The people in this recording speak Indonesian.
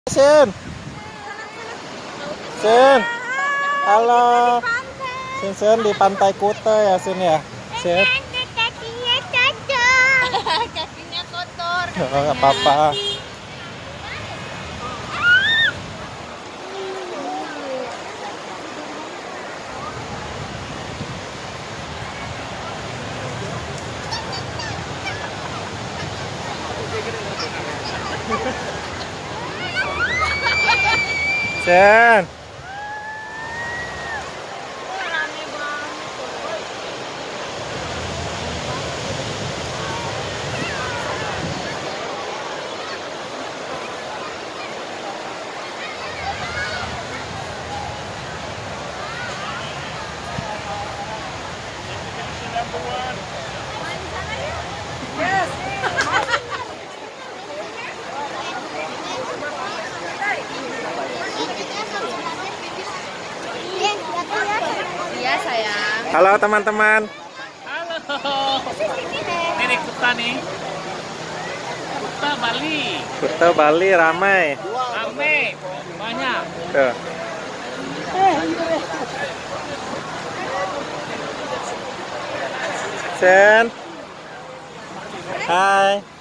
Sen, Sen, halo, Sen di Pantai Kuta ya Sen ya, Sen. Kakinya cocok. Kakinya kotor. Nggak apa-apa. Sen. Rame banget. Iya sayang. Halo teman-teman. Halo. Ini Kuta nih. Kuta Bali. Kuta Bali ramai. Rame. Banyak. Tuh. Sen. Hai.